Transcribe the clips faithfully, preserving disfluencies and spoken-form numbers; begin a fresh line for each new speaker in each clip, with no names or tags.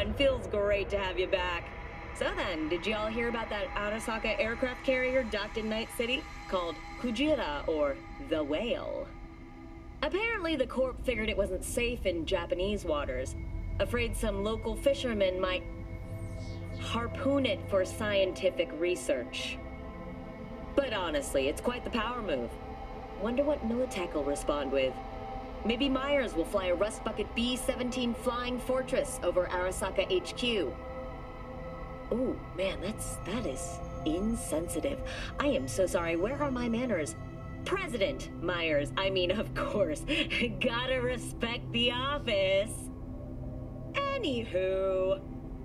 man. Feels great to have you back. So then, did y'all hear about that Arasaka aircraft carrier docked in Night City? Called Kujira, or the Whale. Apparently, the Corp figured it wasn't safe in Japanese waters. Afraid some local fishermen might harpoon it for scientific research. But honestly, it's quite the power move. Wonder what Militech will respond with. Maybe Myers will fly a Rust Bucket B seventeen Flying Fortress over Arasaka H Q. Ooh, man, that's, that is insensitive. I am so sorry. Where are my manners? President Myers, I mean, of course. Gotta respect the office. Anywho...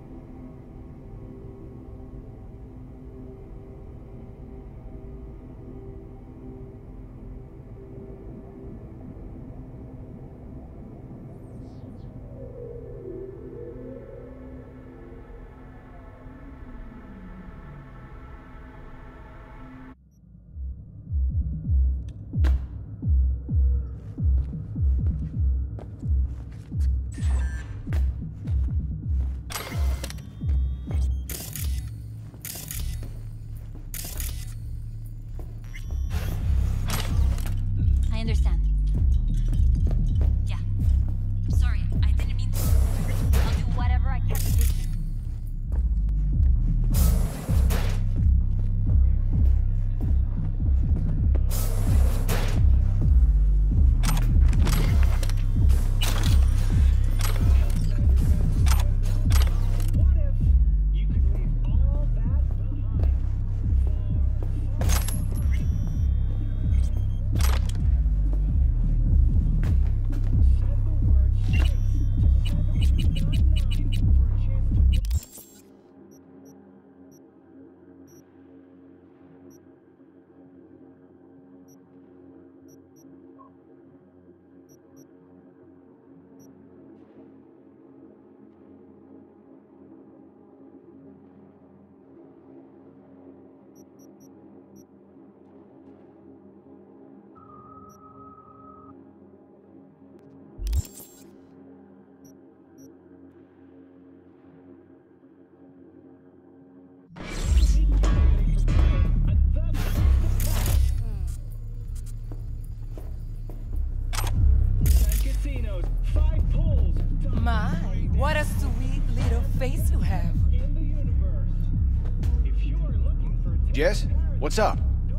Jess, what's up?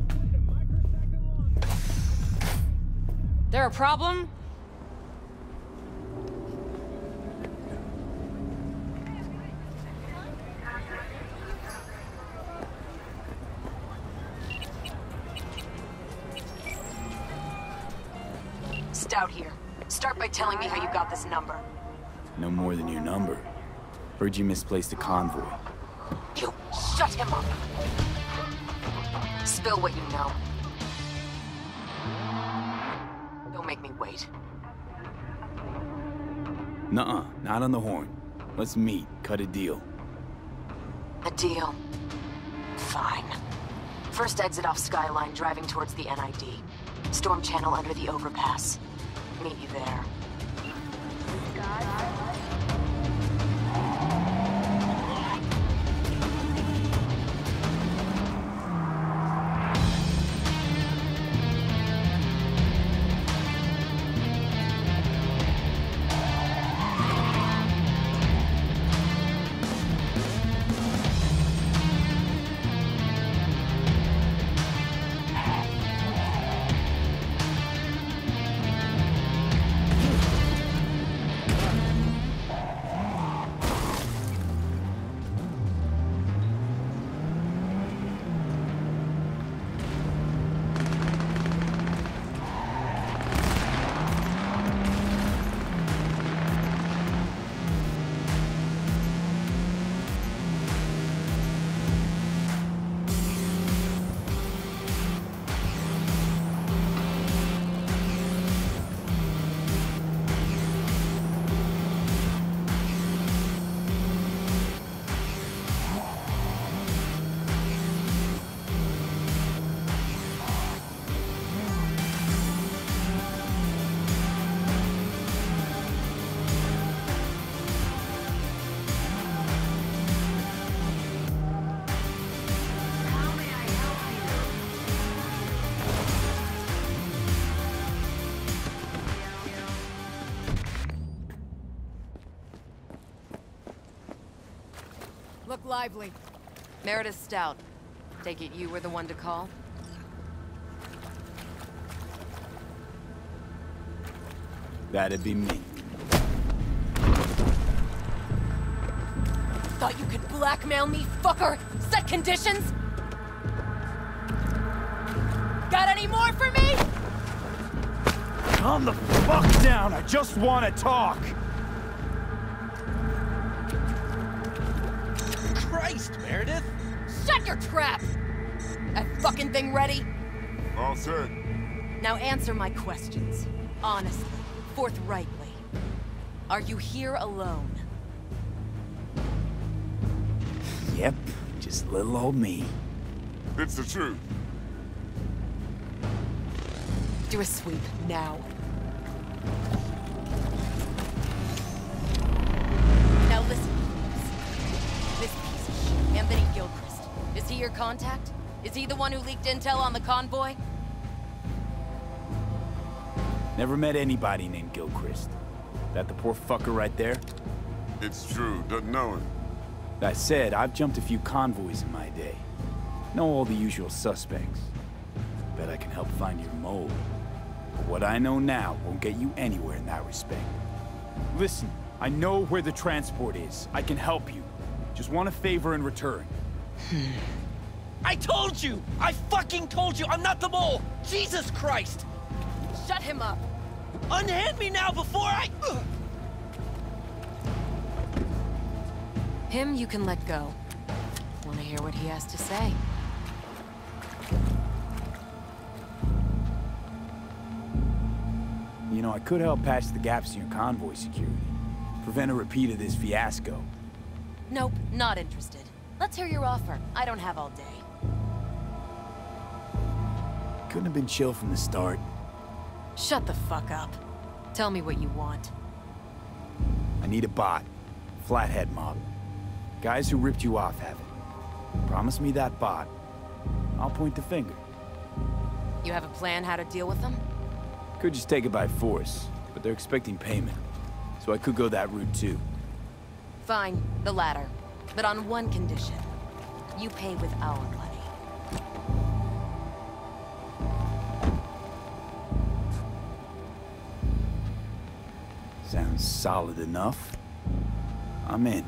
There a problem?
Stout here. Start by telling me how you got this number.
No more than your number. Heard you misplaced a convoy.
You shut him up! Spill what you know. Don't make me wait.
Nuh-uh, not on the horn. Let's meet, cut a deal.
A deal? Fine. First exit off Skyline, driving towards the N I D. Storm channel under the overpass. Meet you there. Look lively. Meredith Stout. Take it you were the one to call?
That'd be me.
Thought you could blackmail me, fucker? Set conditions? Got any more for me?
Calm the fuck down, I just want to talk!
Christ, Meredith!
Shut your trap! That fucking thing ready?
All set.
Now answer my questions. Honestly, forthrightly. Are you here alone?
Yep, just little old me.
It's the truth.
Do a sweep, now. Now listen, please. This piece of shit, Anthony Gilchrist. Is he your contact? Is he the one who leaked intel on the convoy?
Never met anybody named Gilchrist. That the poor fucker right there?
It's true. Doesn't know him.
I said, I've jumped a few convoys in my day. Know all the usual suspects. Bet I can help find your mole. But what I know now won't get you anywhere in that respect. Listen, I know where the transport is. I can help you. Just want a favor in return.
I told you! I fucking told you! I'm not the mole! Jesus Christ!
Shut him up!
Unhand me now before I... Ugh.
Him you can let go. Want to hear what he has to say?
You know, I could help patch the gaps in your convoy security. Prevent a repeat of this fiasco.
Nope, not interested. Let's hear your offer. I don't have all day.
Couldn't have been chill from the start.
Shut the fuck up. Tell me what you want.
I need a bot. Flathead model. Guys who ripped you off have it. Promise me that bot. I'll point the finger.
You have a plan how to deal with them?
Could just take it by force, but they're expecting payment. So I could go that route too.
Fine, the latter. But on one condition. You pay with our money.
Sounds solid enough. I'm in.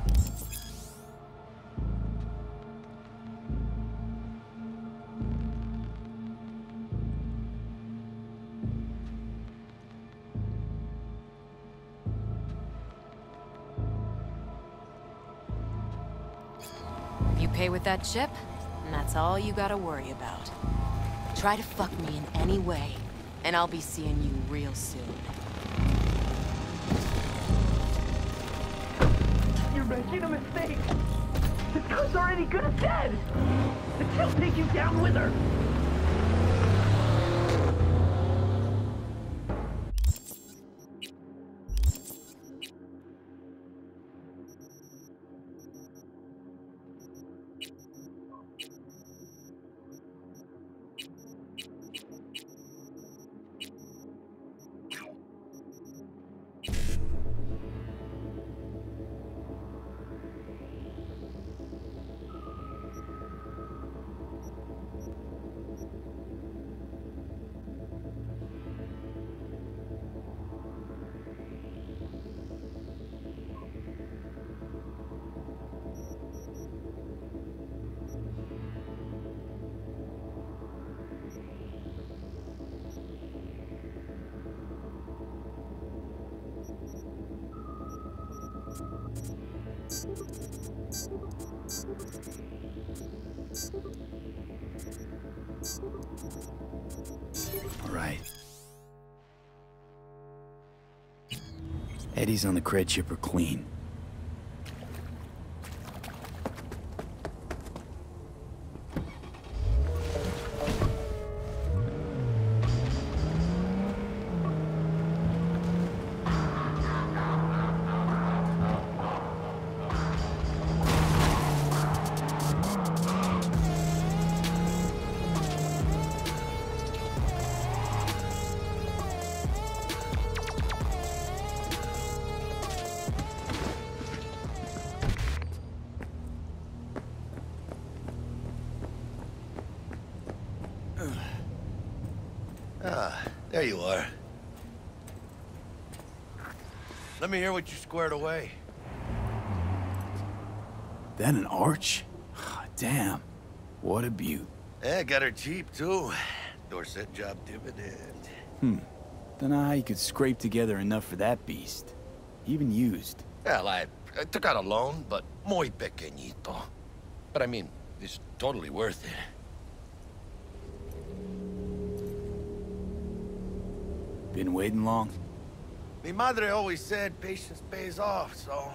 You pay with that chip, and that's all you gotta worry about. Try to fuck me in any way, and I'll be seeing you real soon.
You're making a mistake. This gun's already good as dead. She'll take you down with her.
All right. Eddie's on the cred chipper clean.
There you are. Let me hear what you squared away.
That an arch? Damn. What a beaut.
Yeah, got her cheap, too. Dorset job dividend.
Hmm. Dunno how you could scrape together enough for that beast. Even used.
Well, I, I took out a loan, but muy pequeñito. But I mean, it's totally worth it.
Been waiting long?
Mi madre always said patience pays off, so...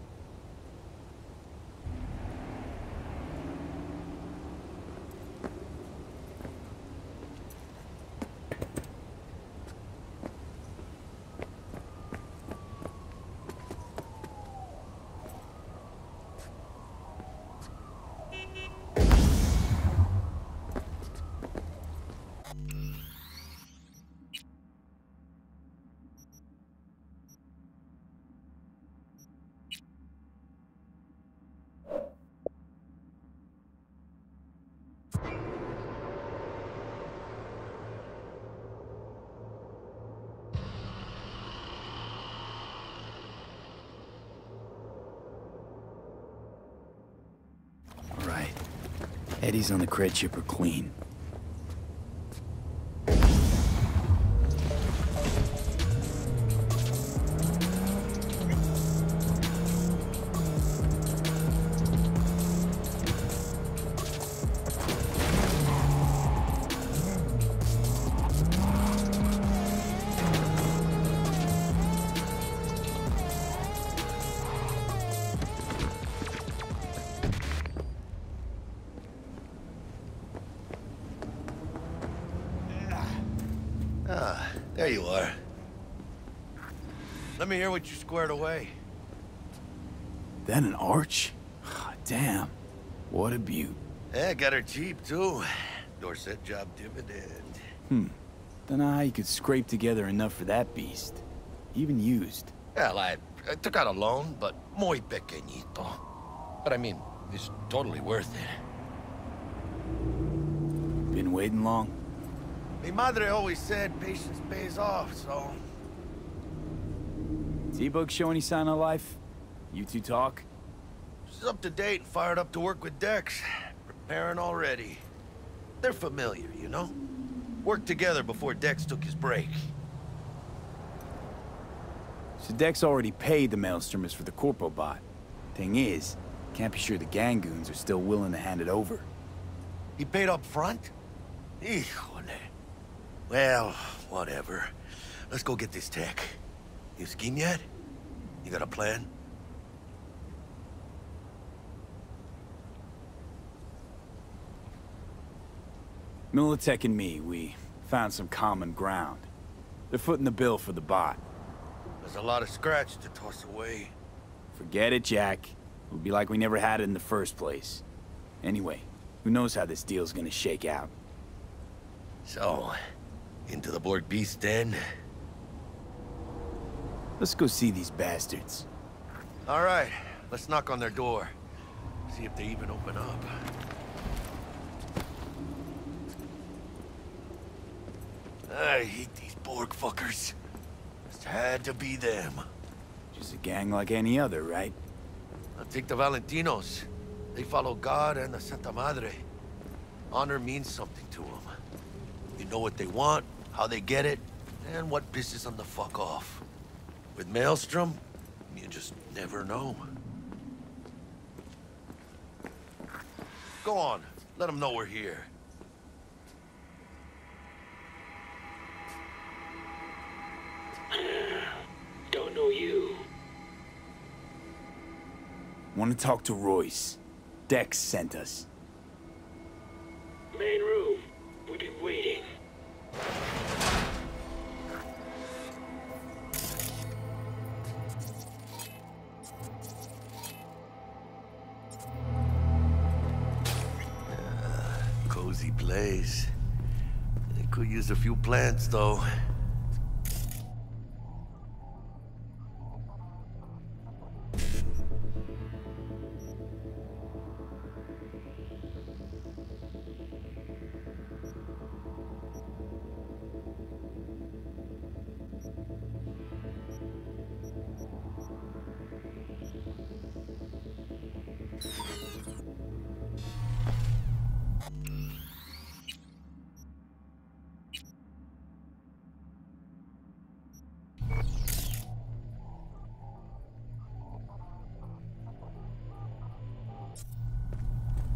Eddies on the cred ship are clean.
Ah, there you are. Let me hear what you squared away.
That an arch? Damn. What a beaut.
Yeah, got her cheap, too. Dorset job dividend.
Hmm. Dunno how you could scrape together enough for that beast. Even used.
Well, I, I took out a loan, but muy pequeñito. But I mean, it's totally worth it.
Been waiting long?
Mi madre always said patience pays off, so...
T-Bug show any sign of life? You two talk?
She's up to date and fired up to work with Dex. Preparing already. They're familiar, you know? Worked together before Dex took his break.
So Dex already paid the Maelstromers for the Corpo bot. Thing is, can't be sure the Gangoons are still willing to hand it over.
He paid up front? Híjole. Well, whatever. Let's go get this tech. You scheme yet? You got a plan?
Militech and me, we found some common ground. They're footing the bill for the bot.
There's a lot of scratch to toss away.
Forget it, Jack. It would be like we never had it in the first place. Anyway, who knows how this deal's gonna shake out.
So, into the Borg Beast Den?
Let's go see these bastards.
All right, let's knock on their door. See if they even open up. I hate these Borg fuckers. Just had to be them.
Just a gang like any other, right?
I'll take the Valentinos. They follow God and the Santa Madre. Honor means something to them. You know what they want, how they get it, and what pisses them the fuck off. With Maelstrom, you just never know. Go on, let them know we're here.
Don't know you.
Want to talk to Royce. Dex sent us.
Main room. We've been waiting.
Uh, cozy place. They could use a few plants, though.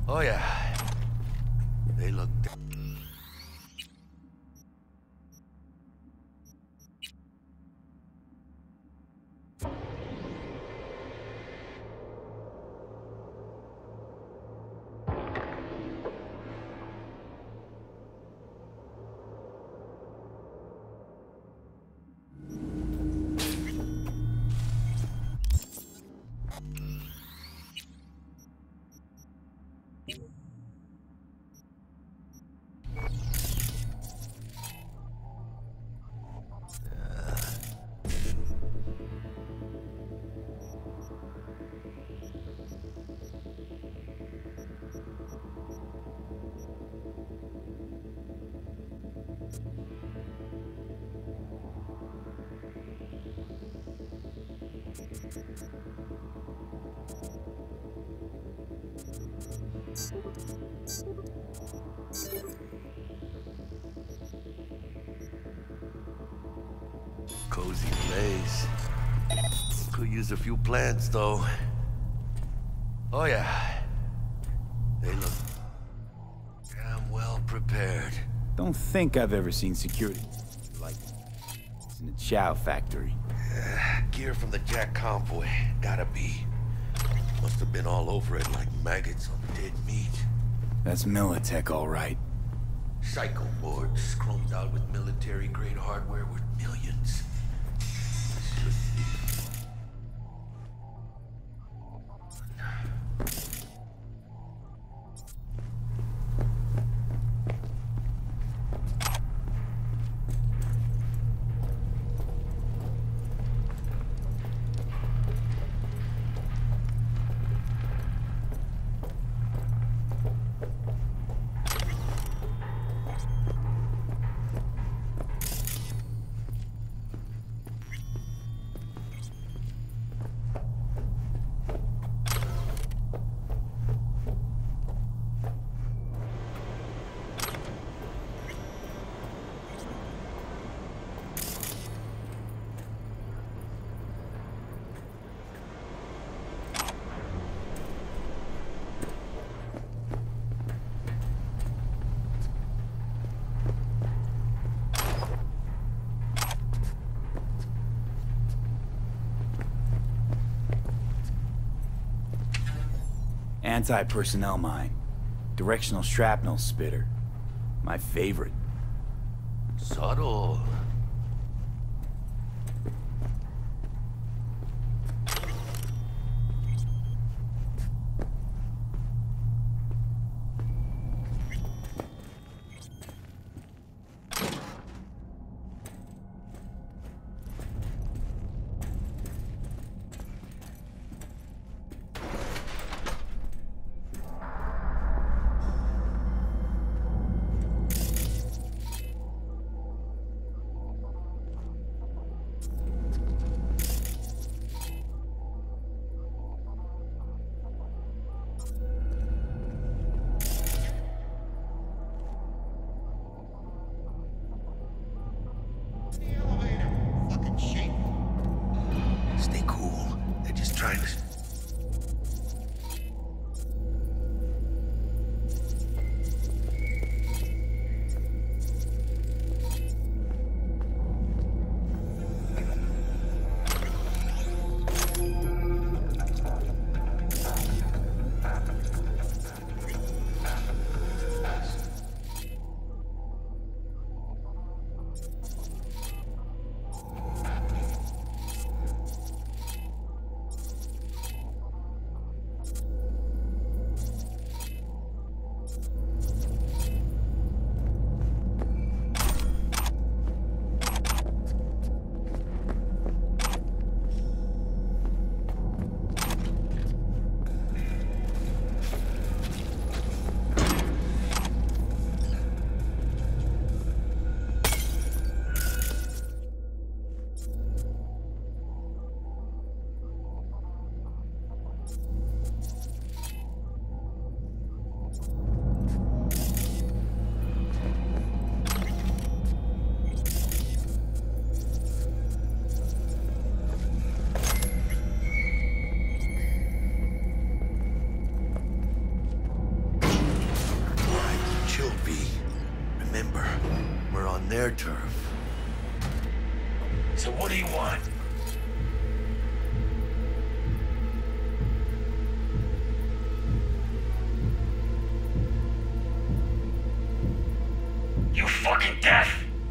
Oh yeah. They look... Cozy place. Could use a few plants, though. Oh, yeah. They look damn well prepared.
Don't think I've ever seen security like it's in a chow factory.
Uh, gear from the Jack convoy. Gotta be. Must have been all over it like maggots on dead meat.
That's Militech, all right.
Psycho boards chromed out with military-grade hardware worth millions. Should be.
Anti-personnel mine. Directional shrapnel spitter. My favorite.
Subtle. their turf.
So what do you want? You fucking deaf?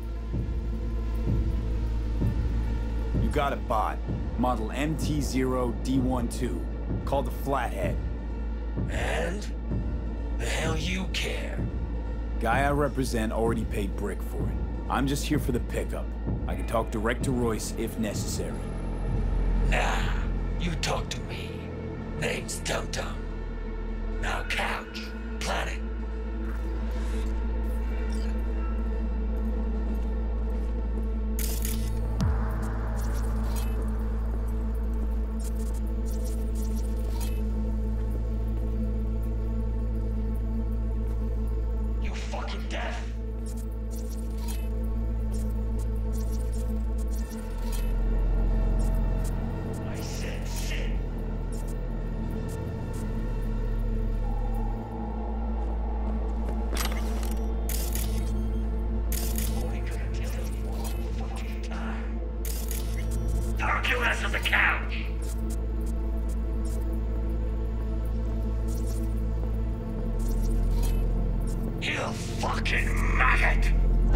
You got a bot. Model M T zero D twelve. Called the Flathead.
And? The hell you care?
Guy I represent already paid Brick for it. I'm just here for the pickup. I can talk direct to Royce if necessary.
Nah, you talk to me. Name's Dum Dum. Now couch, planet. You fucking deaf? I said shit. Only gonna tell you one fucking time. Park your ass on the couch. You fucking maggot!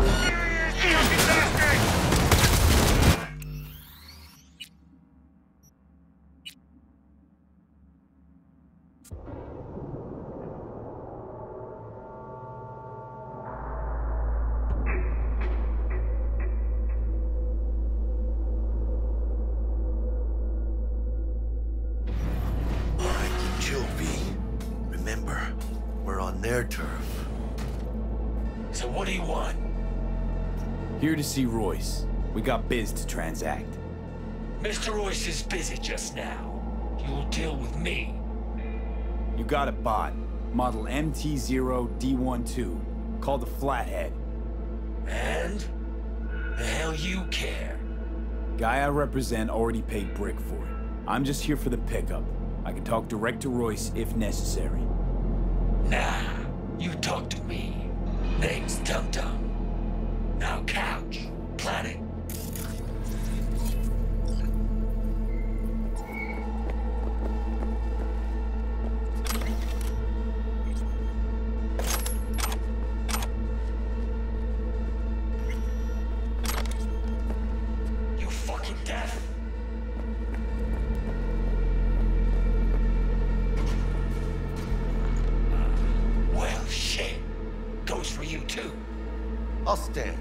Alright, you chill, V. Remember, we're on their turf.
So what do you want?
Here to see Royce. We got biz to transact.
Mister Royce is busy just now. You'll deal with me.
You got a bot. Model M T zero D twelve. Called the Flathead.
And? The hell you care?
Guy I represent already paid Brick for it. I'm just here for the pickup. I can talk direct to Royce if necessary.
Nah, you talk to me. Name's Dum Dum. Now couch, planet. You fucking deaf? Well, shit. Goes for you too.
I'll stand.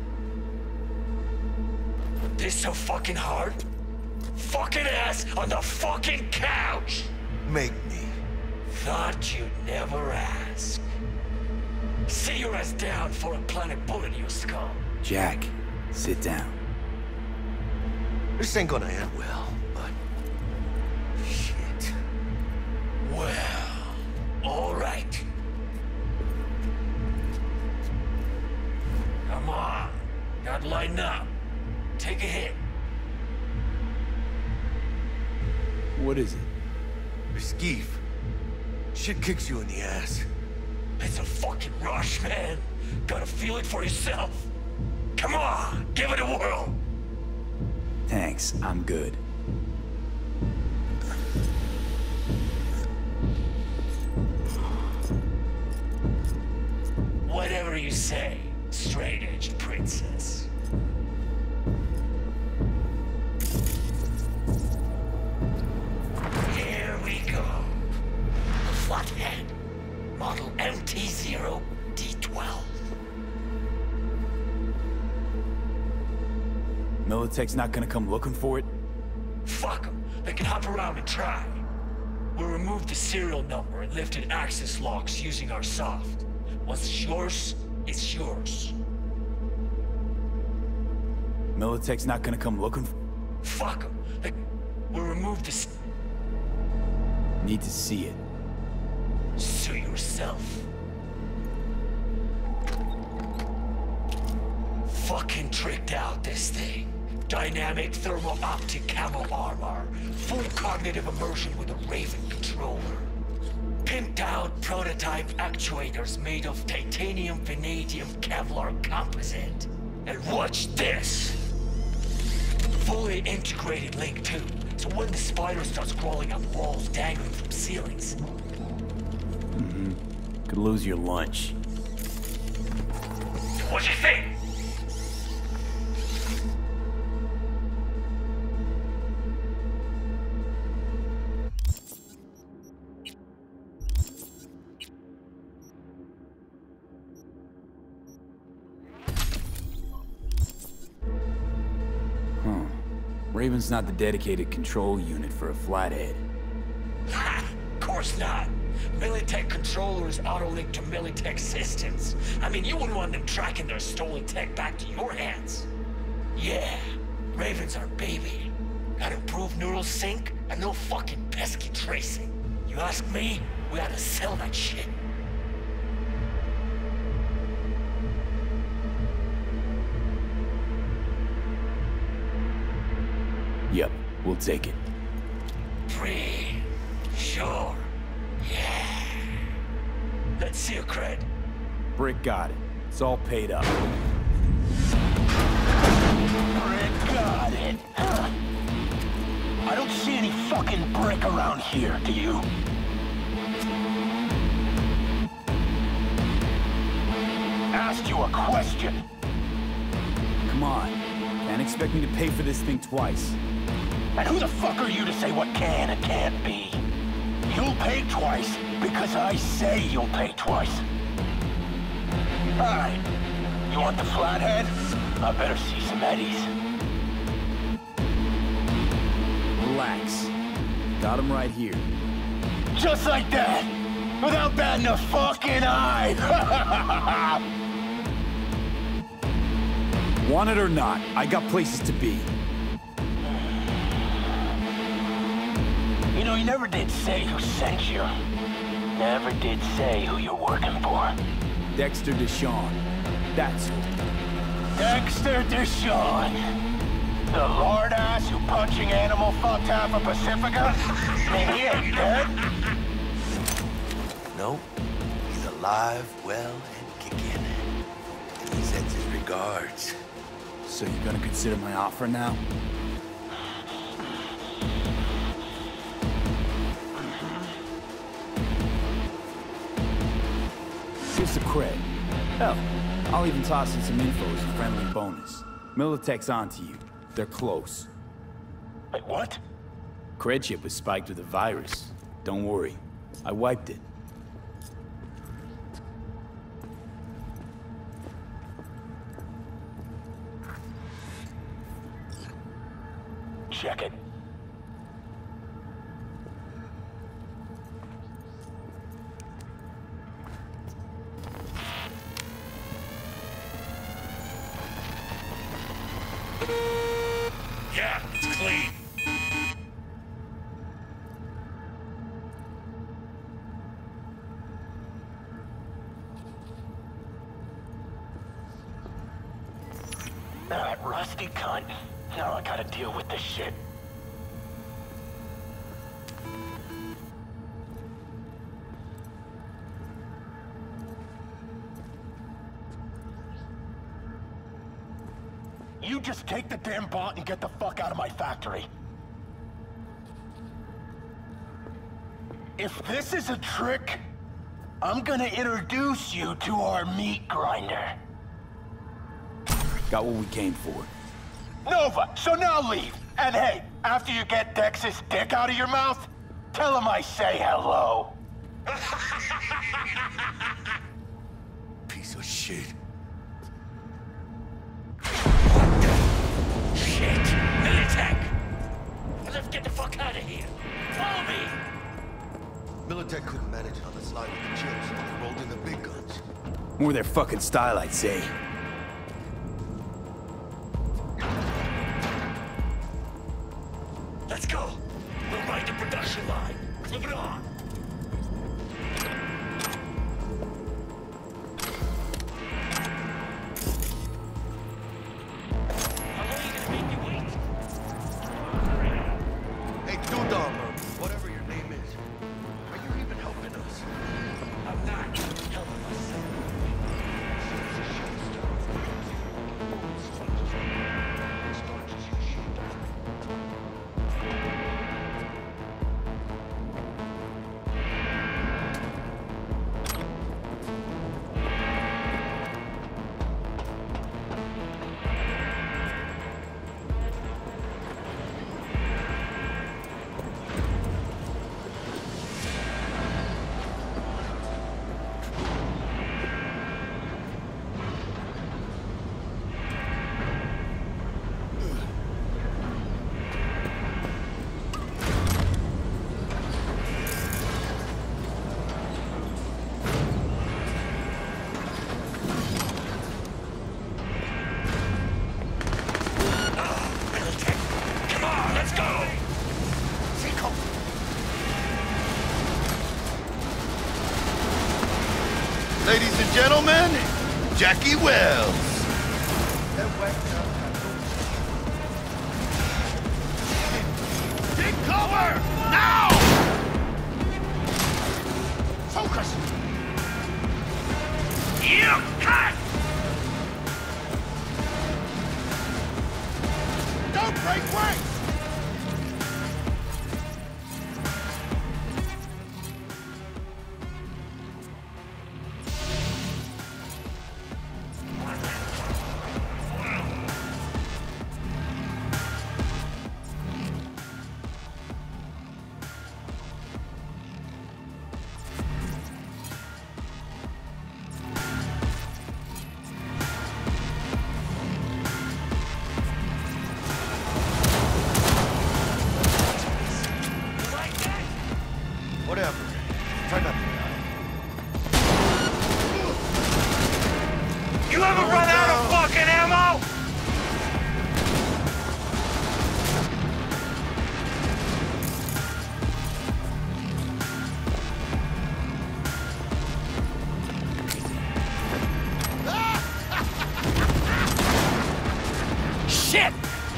This so fucking hard? Fucking ass on the fucking couch!
Make me.
Thought you'd never ask. See your ass down for a planet bullet in your skull.
Jack, sit down.
This ain't gonna end well, but... Shit.
Well, alright. Come on. Gotta lighten up. Take a hit.
What is it?
Skeef. Shit kicks you in the ass.
It's a fucking rush, man. Gotta feel it for yourself. Come on, give it a whirl.
Thanks, I'm good.
Whatever you say, straight-edged princess. Here we go. The Flathead. Model M T zero D twelve.
Militech's not gonna come looking for it?
Fuck them. They can hop around and try. We'll remove the serial number and lifted access locks using our soft. Once it's yours, it's yours.
Militech's not gonna come looking for...
Fuck them. They... We'll remove the... s-
Need to see it.
Sue yourself. Fucking tricked out this thing. Dynamic thermal optic camo armor. Full cognitive immersion with a Raven controller. Pimped out prototype actuators made of titanium vanadium Kevlar composite. And watch this! Fully integrated link too, so when the spider starts crawling up walls dangling from ceilings.
Mm-hmm. Could lose your lunch.
What you think?
Raven's not the dedicated control unit for a flathead.
Ha! Of course not. Militech controllers auto-link to Militech systems. I mean, you wouldn't want them tracking their stolen tech back to your hands. Yeah, Raven's our baby. Got improved neural sync and no fucking pesky tracing. You ask me, we ought to sell that shit.
Yep, we'll take it.
Free. Sure. Yeah. Let's see your cred.
Brick got it. It's all paid up.
Brick got it. Huh. I don't see any fucking brick around here, do you? Asked you a question.
Come on. Can't expect me to pay for this thing twice.
And who the fuck are you to say what can and can't be? You'll pay twice because I say you'll pay twice. Alright. You want the flathead? I better see some eddies.
Relax. Got him right here.
Just like that! Without batting a fucking eye!
Want it or not, I got places to be.
You know, you never did say who sent you. Never did say who you're working for.
Dexter DeShawn. That's who.
Dexter DeShawn. The lard ass who punching animal fucked half of Pacifica? And he ain't dead?
No. He's alive, well, and kicking. And he sends his regards.
So you're gonna consider my offer now? Here's the cred. Hell, I'll even toss in some info as a friendly bonus. Militech's onto you. They're close.
Wait, what?
Cred chip was spiked with a virus. Don't worry. I wiped it.
Check it.
Yeah, it's clean.
That rusty cunt. Now I gotta deal with this shit. You just take the damn bot and get the fuck out of my factory. If this is a trick, I'm gonna introduce you to our meat grinder.
Got what we came for.
Nova, so now leave. And hey, after you get Dex's dick out of your mouth, tell him I say hello.
Piece of shit.
Shit! Militech! Let's get the fuck out of here! Follow me!
Militech couldn't manage it on the slide with the chips, so they rolled in the big guns.
More their fucking style, I'd say.
Let's go! We'll ride the production line. Flip it on!
Hey, Dudam, or whatever your name is. Are you even helping us?
I'm not helping myself.
Ladies and gentlemen, Jackie Wells. Take cover! Now! Focus! You cut! Don't break ranks! Whatever. Try not to die.
You ever run out of fucking ammo?
Shit!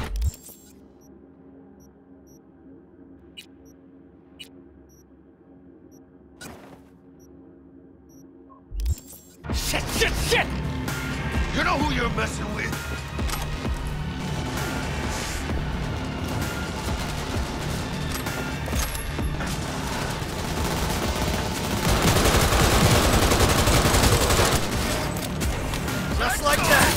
Shit, shit, shit!
You know who you're messing with? Just like that!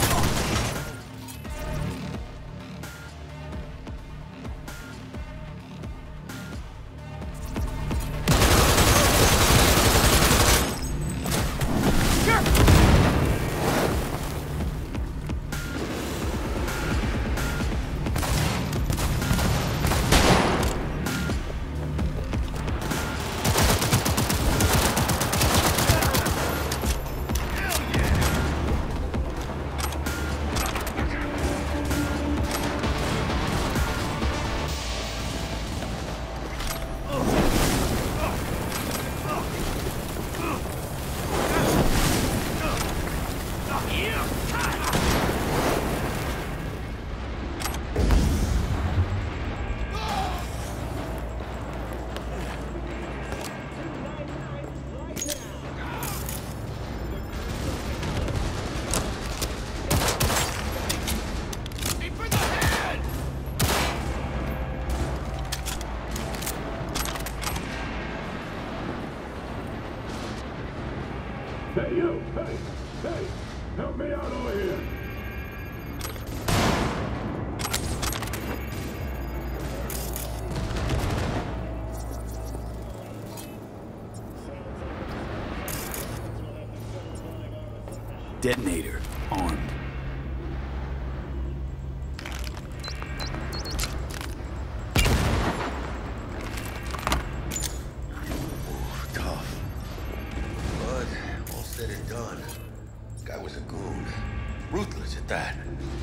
Hey, you! Hey! Hey! Help me out over here!
Detonator armed.
Said and done. Guy was a goon. Ruthless at that.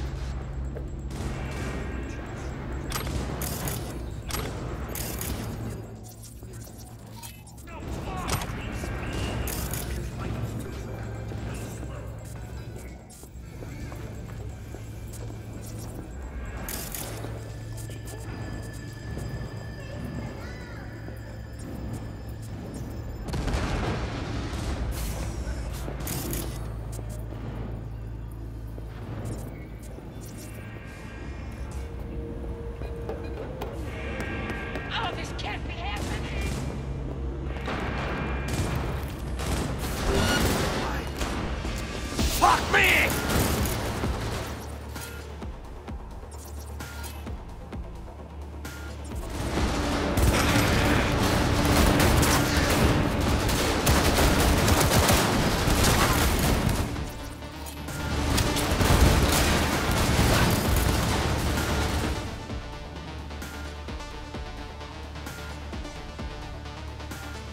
Fuck me!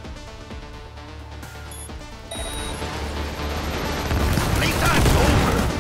Playtime's over!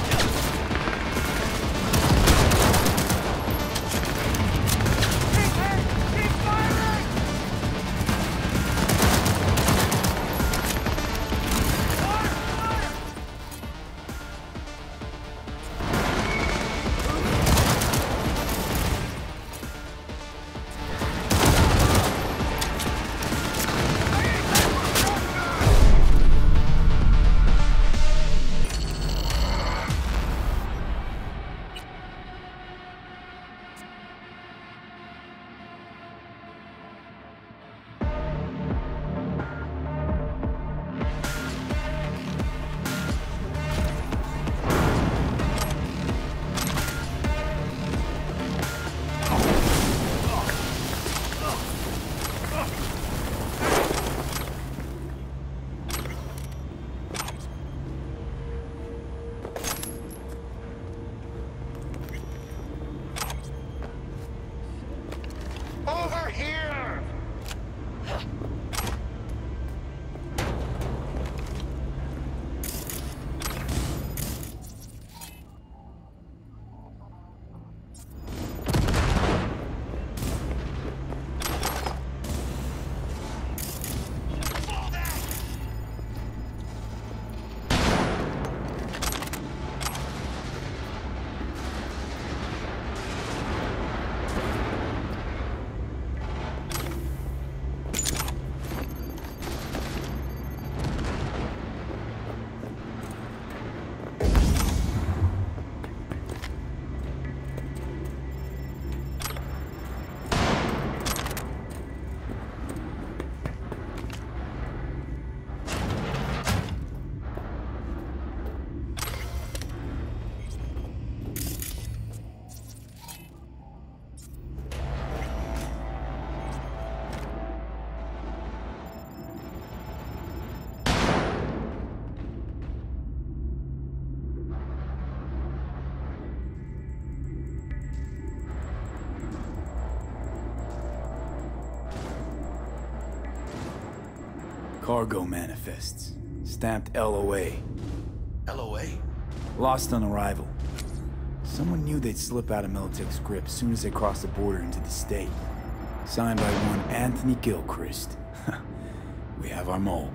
Cargo manifests. Stamped L O A.
L O A?
Lost on arrival. Someone knew they'd slip out of Militech's grip as soon as they crossed the border into the state. Signed by one Anthony Gilchrist. We have our mole.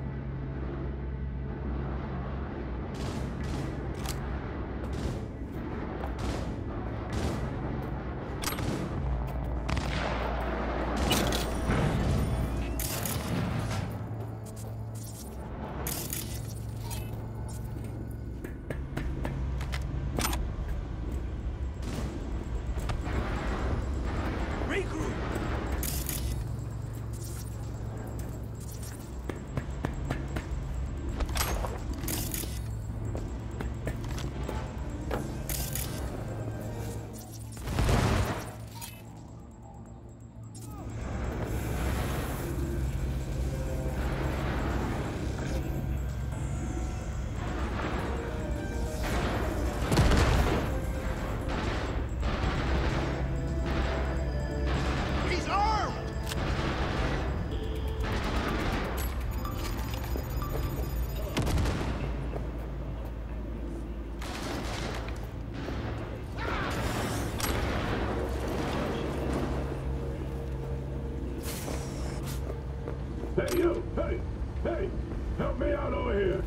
Hey, you! Hey! Hey! Help me out over here!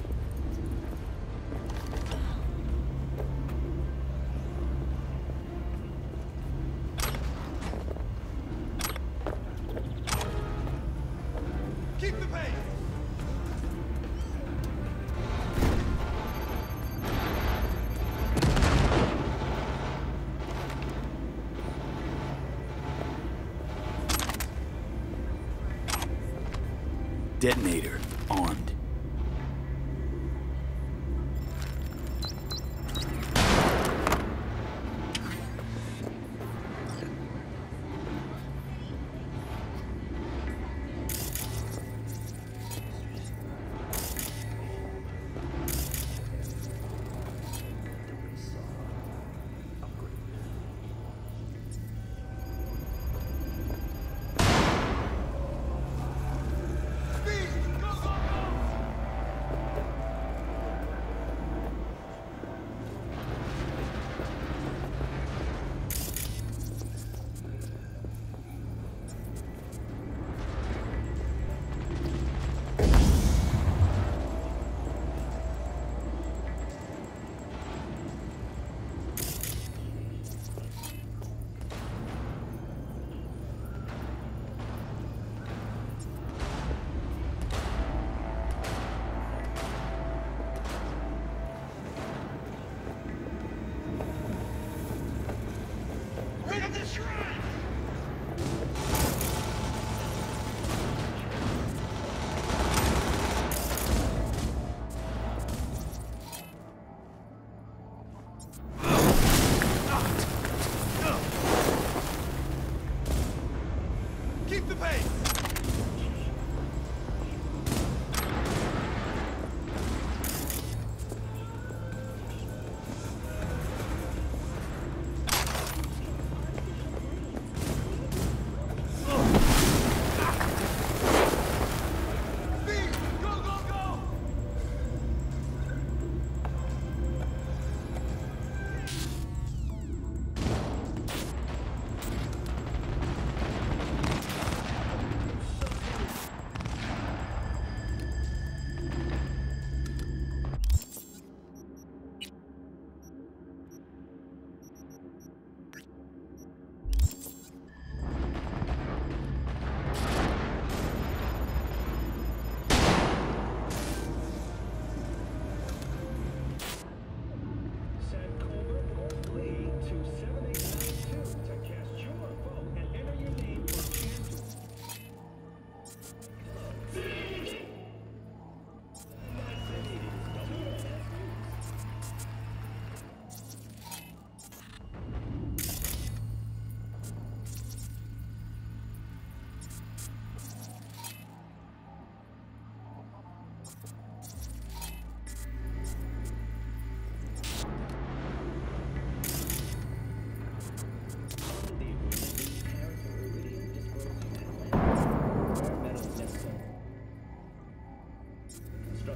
Keep the pace!
Detonator armed.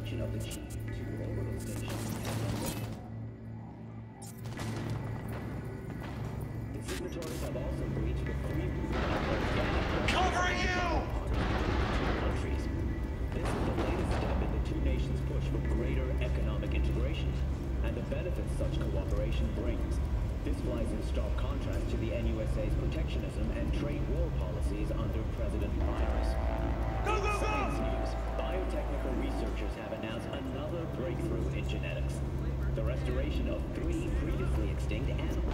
extraction of the key to orbital station. The signatories have also breached the three
Covering you!
countries. This is the latest step in the two nations' push for greater economic integration and the benefits such cooperation brings. This flies in stark contrast to the N U S A's protectionism and trade war policies under President Virus.
Go, go, go!
Science news. Biotechnical researchers have announced another breakthrough in genetics. The restoration of three previously extinct animals.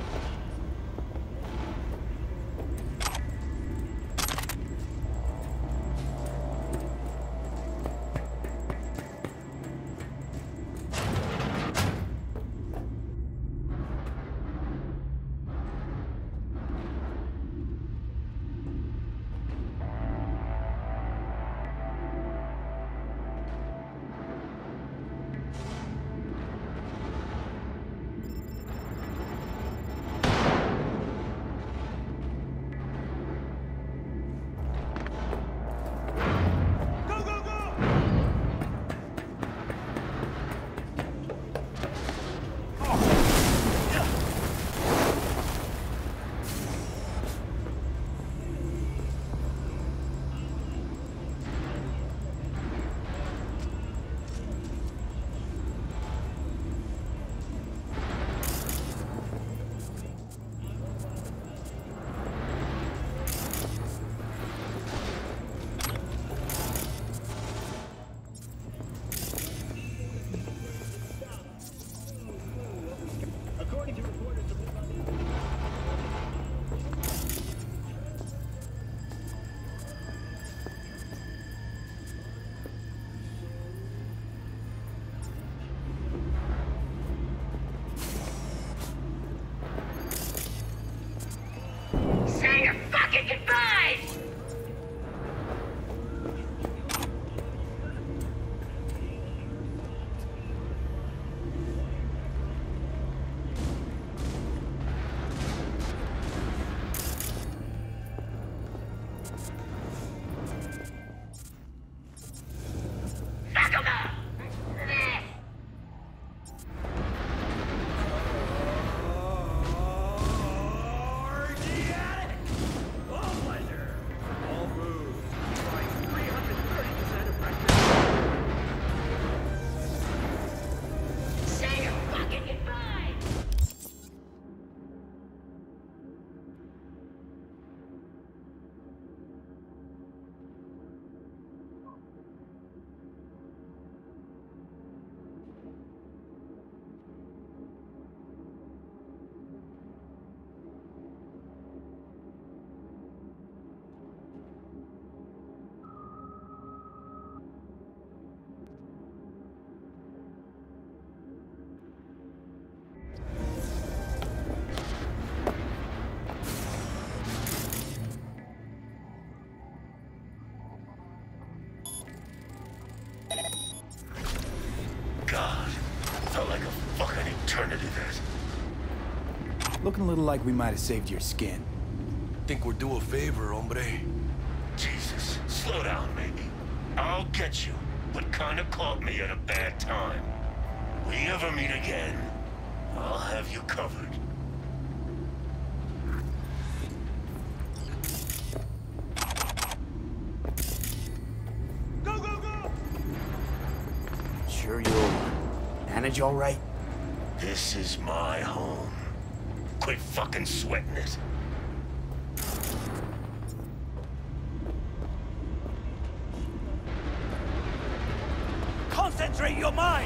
Say your fucking goodbyes! Fuck 'em up! Say your fucking goodbyes! God, felt like a fucking eternity there.
Looking a little like we might have saved your skin.
Think we're due a favor, hombre.
Jesus, slow down, maybe. I'll get you, but kinda caught me at a bad time. We ever meet again, I'll have you covered. Go, go, go!
Sure you'll manage all right?
This is my home. Quit fucking sweating it.
Concentrate your mind!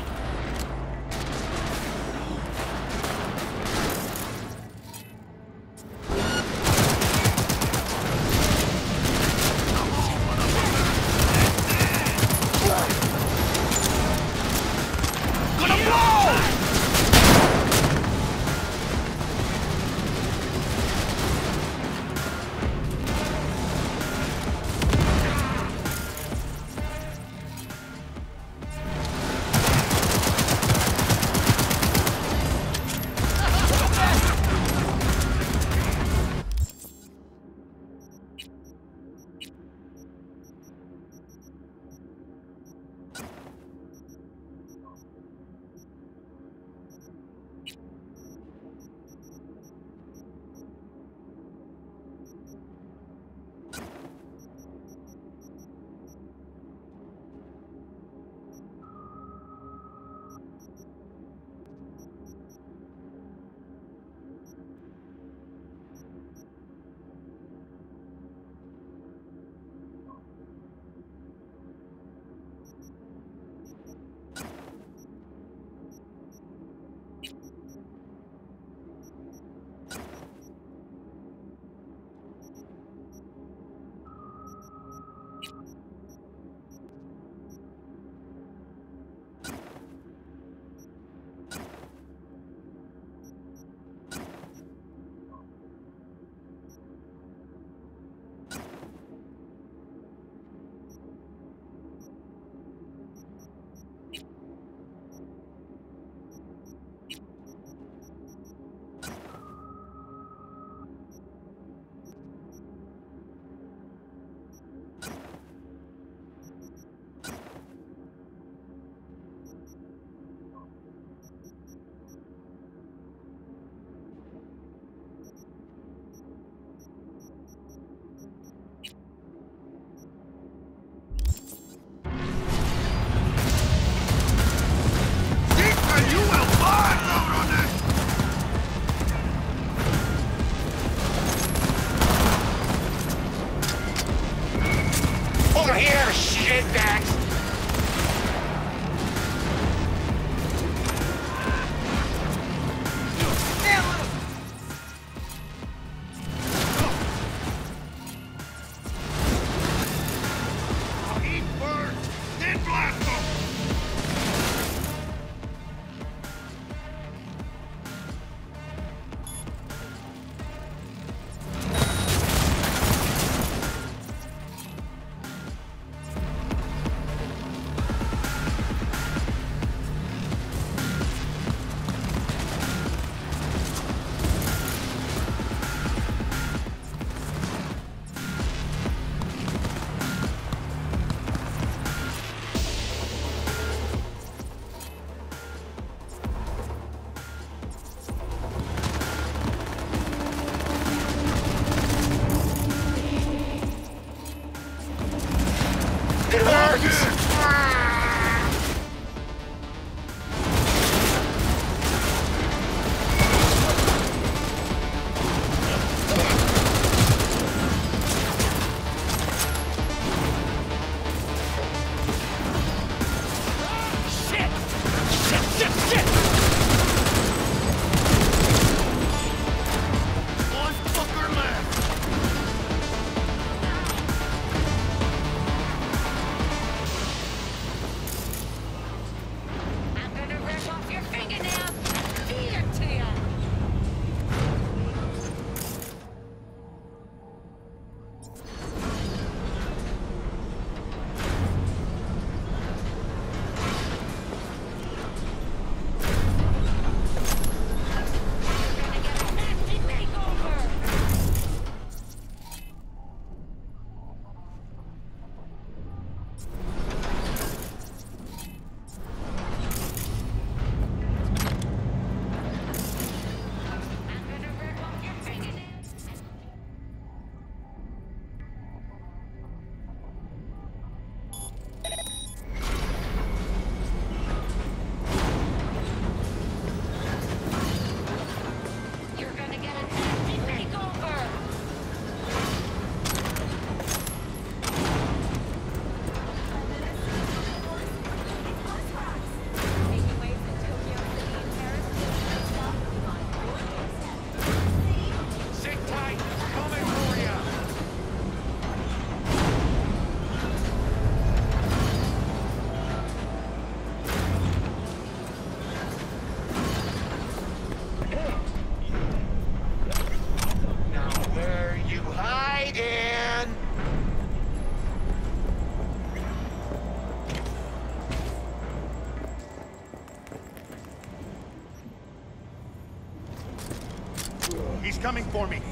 He's coming for me.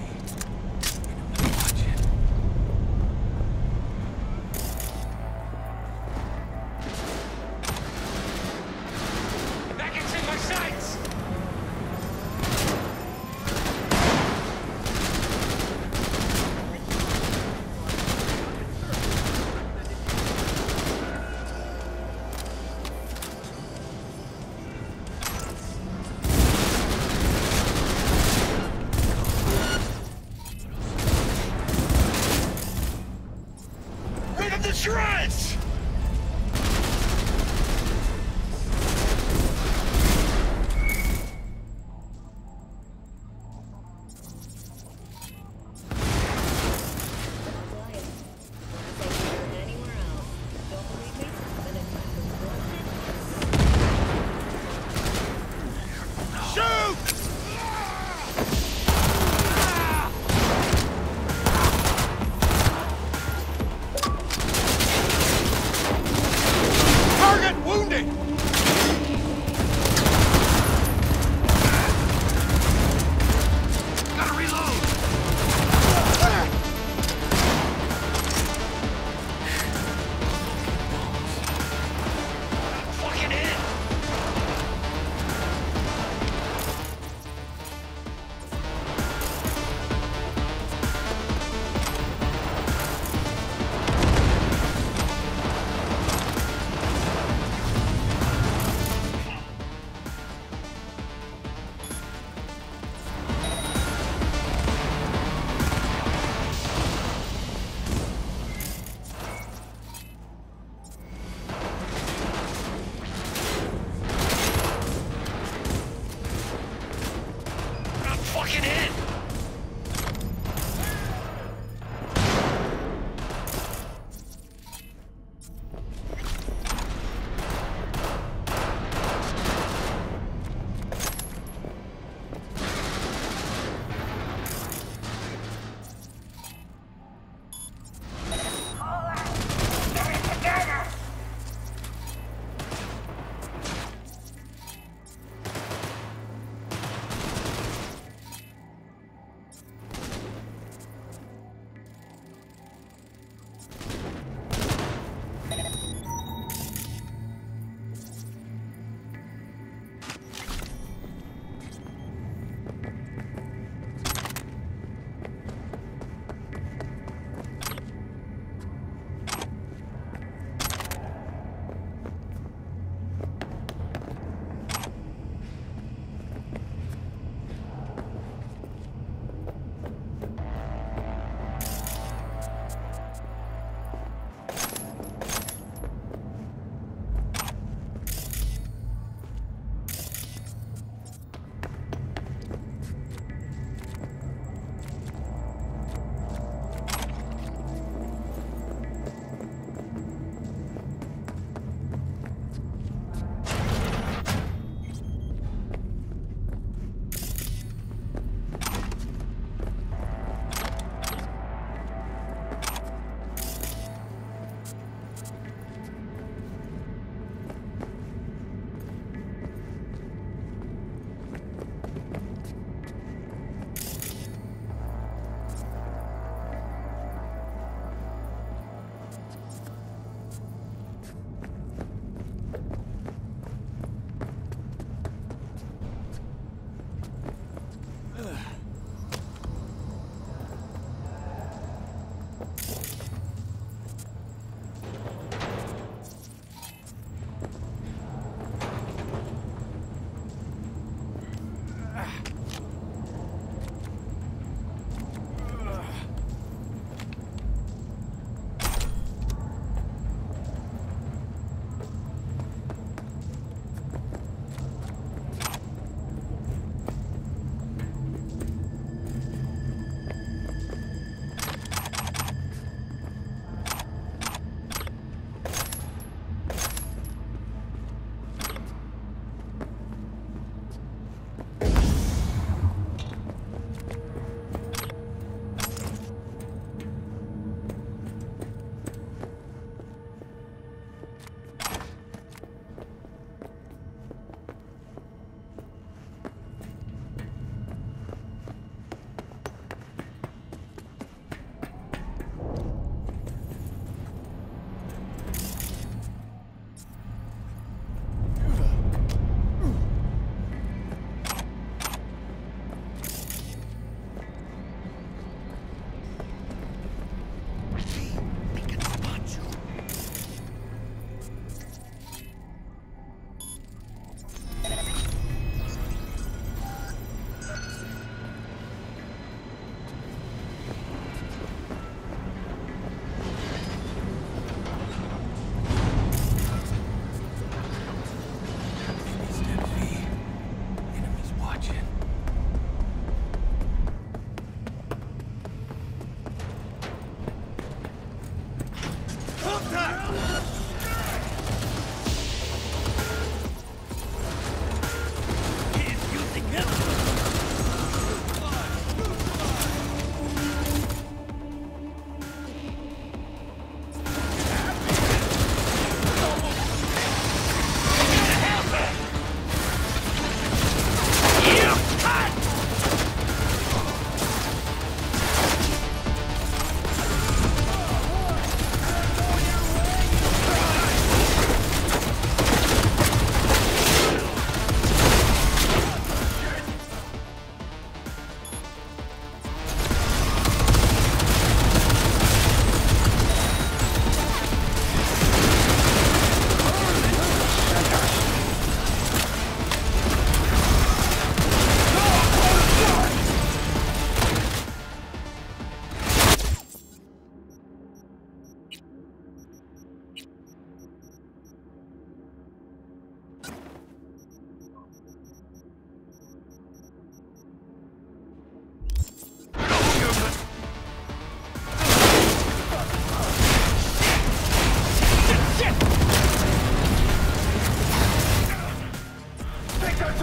Back into my sights!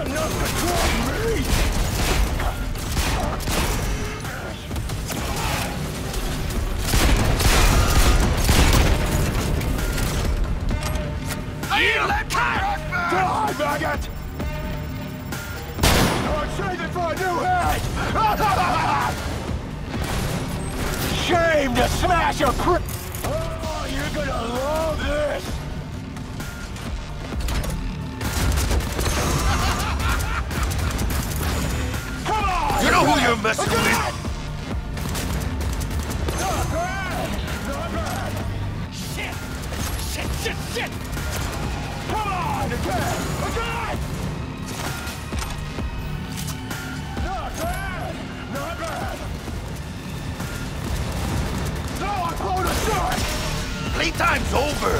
enough to drop me! Die, maggot! I'm saving for a new head! Shame to smash a pri- Oh, you're gonna love this! Come on!
You know who you're messing with?
Not bad! Not bad!
Shit! Shit, shit, shit!
Come on! Again! Again! Not bad! Not bad! No, I'm blown aside!
Playtime's over!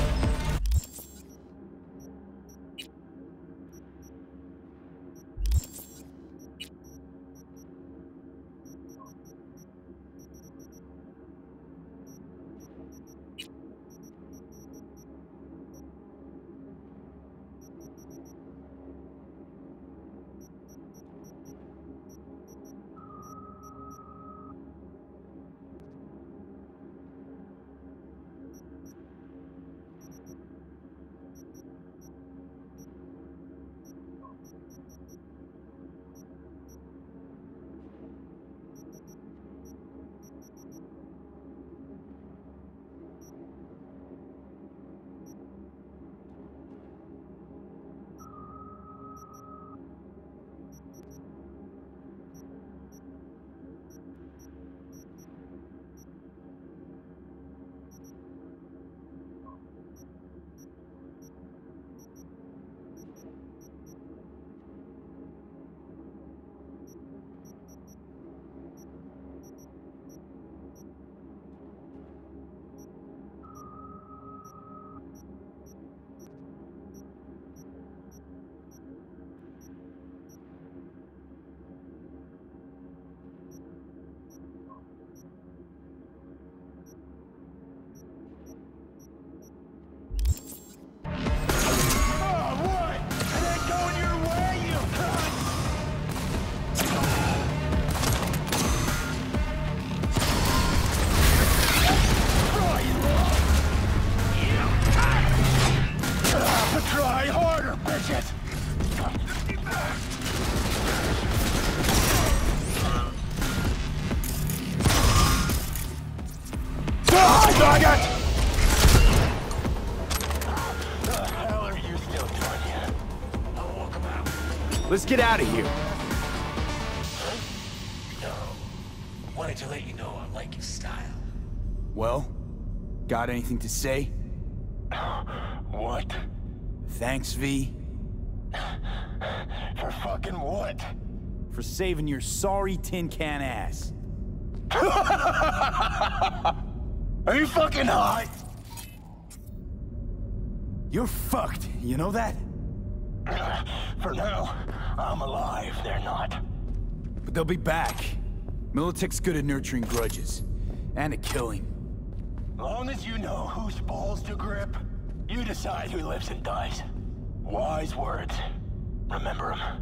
Try harder, bitches! Die, maggot! The hell are you still doing here?
I'll walk him out.
Let's get out of here.
No. Wanted to let you know I like your style.
Well, got anything to say?
What?
Thanks, V.
For fucking what?
For saving your sorry tin can ass.
Are you fucking high?
You're fucked, you know that?
For now, I'm alive, they're not.
But they'll be back. Militech's good at nurturing grudges. And at killing.
Long as you know whose balls to grip, you decide who lives and dies. Wise words. Remember them.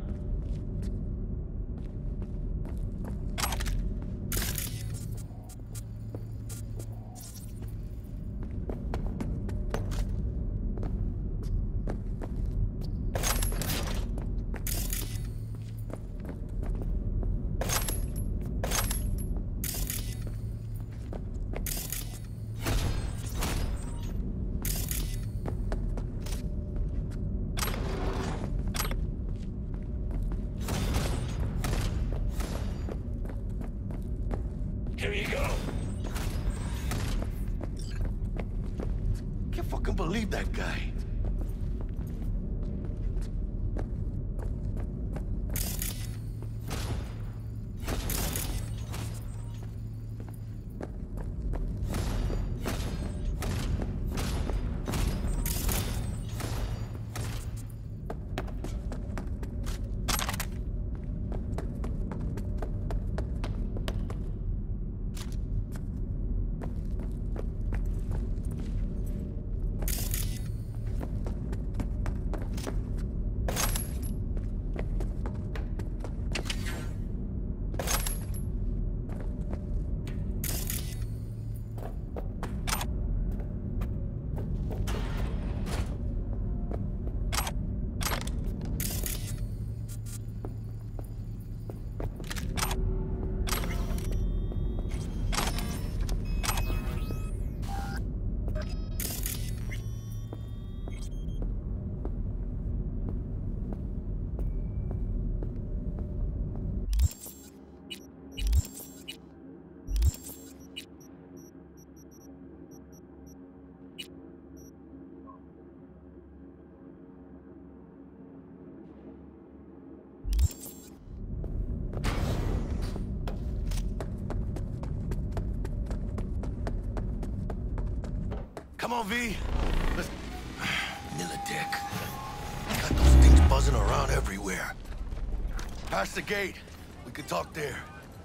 Come on, V. Let's... Militech. Got those things buzzing around everywhere. Past the gate. We could talk there.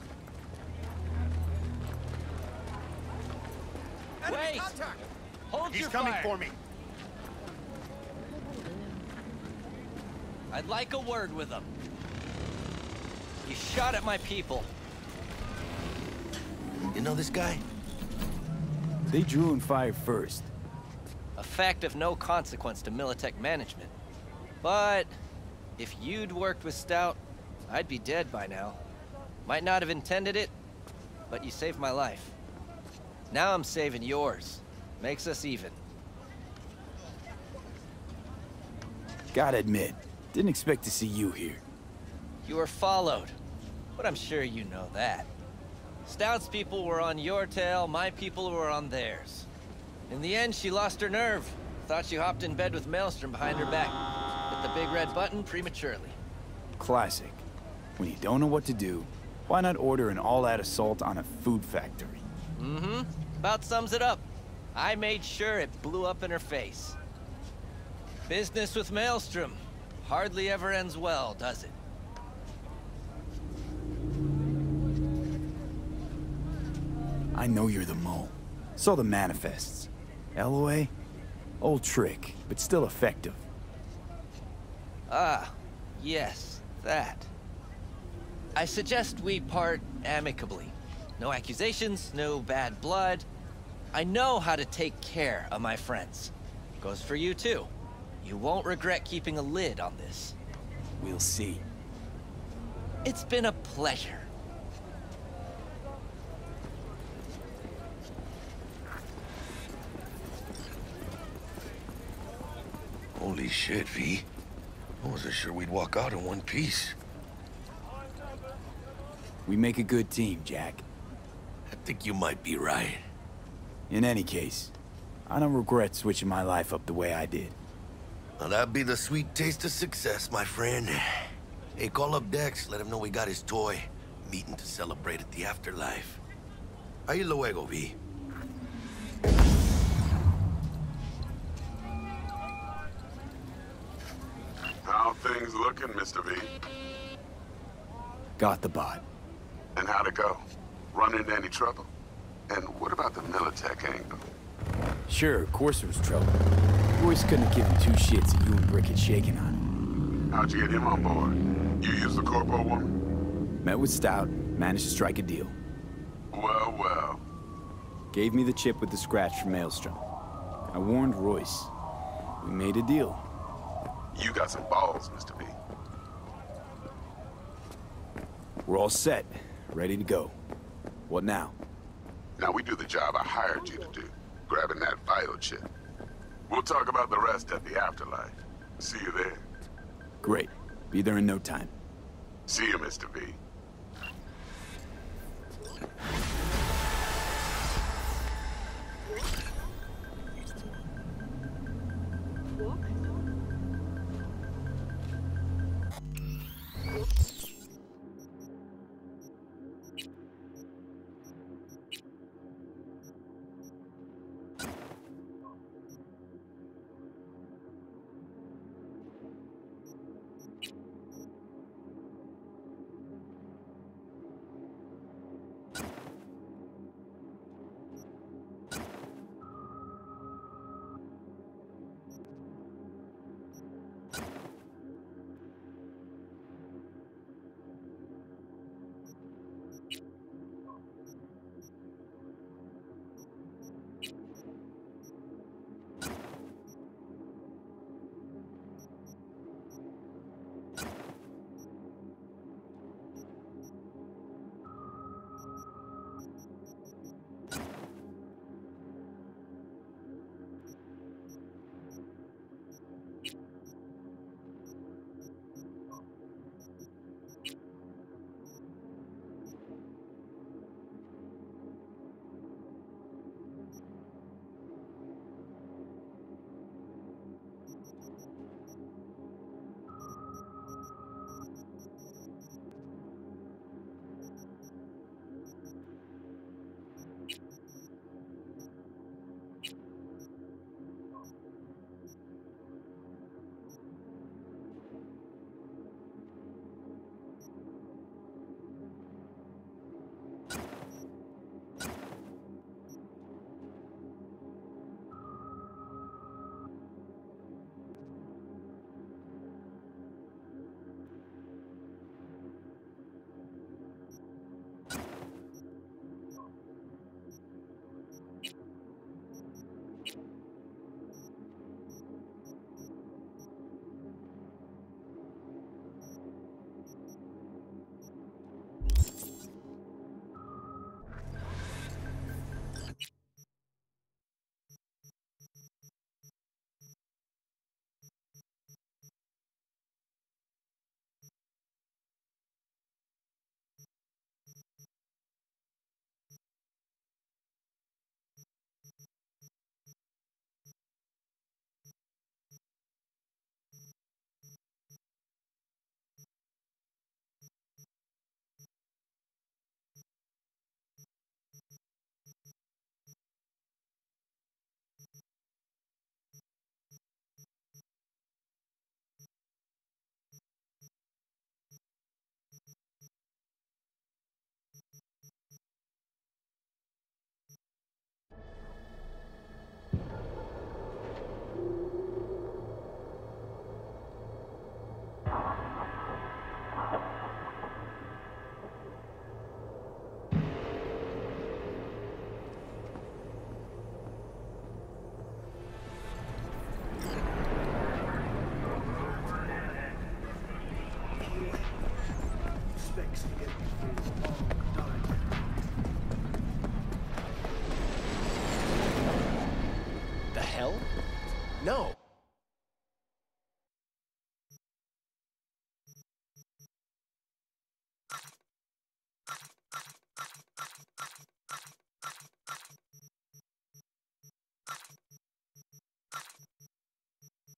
Wait! Hold
He's
your
coming
fire.
for me.
I'd like a word with him. You shot at my people.
You know this guy?
They drew and fired first.
A fact of no consequence to Militech management. But if you'd worked with Stout, I'd be dead by now. Might not have intended it, but you saved my life. Now I'm saving yours. Makes us even.
Gotta admit, didn't expect to see you here.
You were followed, but I'm sure you know that. Stout's people were on your tail, my people were on theirs. In the end, she lost her nerve. Thought you hopped in bed with Maelstrom behind her back. Hit the big red button prematurely.
Classic. When you don't know what to do, why not order an all-out assault on a food factory?
Mm-hmm. About sums it up. I made sure it blew up in her face. Business with Maelstrom hardly ever ends well, does it?
I know you're the mole. Saw the manifests. L O A? Old trick, but still effective.
Ah, yes, that. I suggest we part amicably. No accusations, no bad blood. I know how to take care of my friends. Goes for you too. You won't regret keeping a lid on this.
We'll see.
It's been a pleasure.
Holy shit, V. I wasn't sure we'd walk out in one piece.
We make a good team, Jack.
I think you might be right.
In any case, I don't regret switching my life up the way I did.
Well, that'd be the sweet taste of success, my friend. Hey, call up Dex, let him know we got his toy. Meeting to celebrate at the afterlife. Ahí luego, V.
How things looking, Mister V?
Got the bot.
And how'd it go? Run into any trouble? And what about the Militech angle?
Sure, of course there was trouble. Royce couldn't have given two shits that you and Brick had shaken on him.
How'd you get him on board? You used the corpo woman?
Met with Stout, managed to strike a deal.
Well, well.
Gave me the chip with the scratch from Maelstrom. I warned Royce. We made a deal.
You got some balls, Mister V.
We're all set, ready to go. What now?
Now we do the job I hired you to do, grabbing that vital chip. We'll talk about the rest at the afterlife. See you there.
Great. Be there in no time.
See you, Mister V.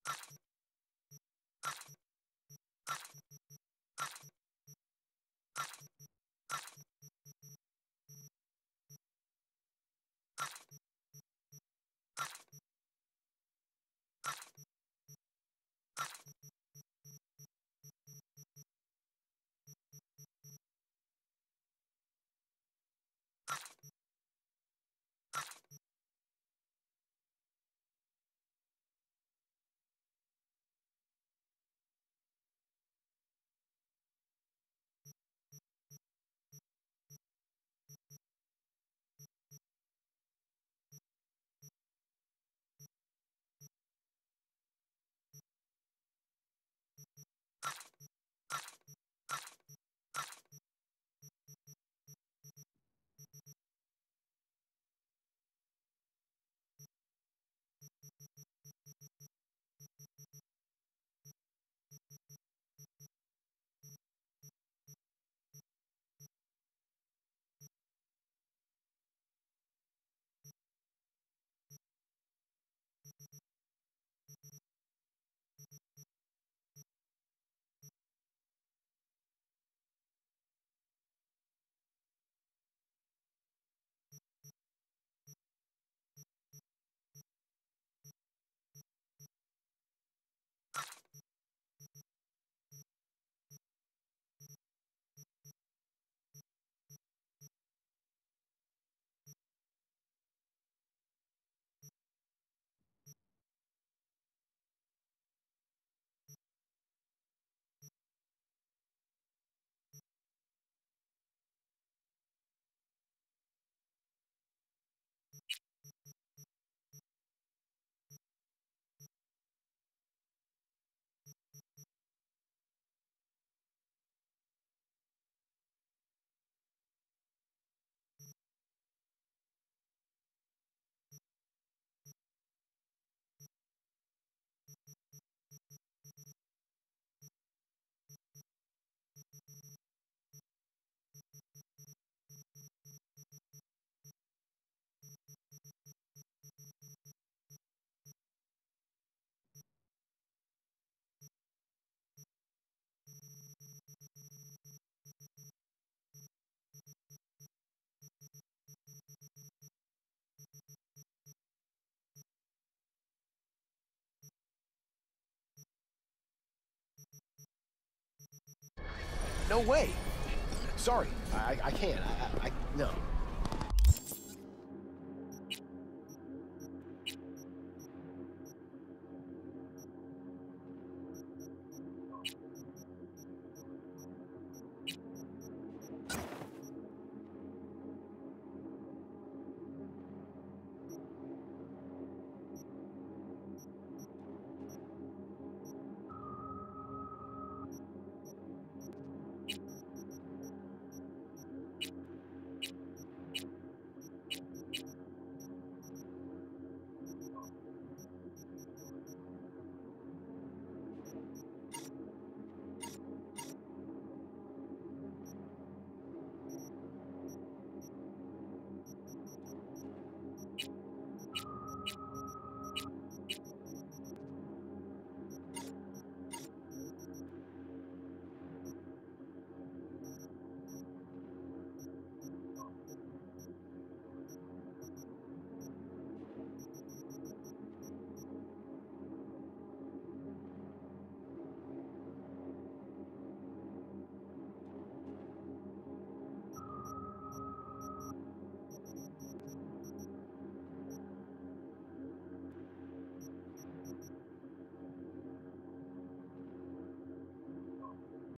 No way. Sorry, I, I can't. I, I, no.